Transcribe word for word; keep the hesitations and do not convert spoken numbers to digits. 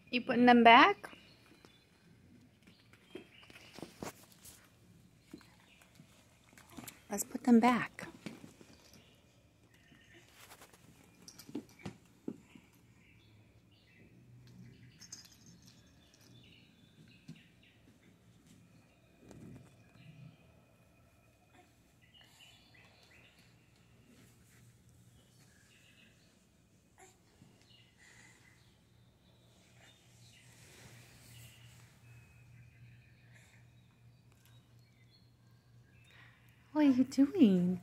You putting them back? Let's put them back. What are you doing?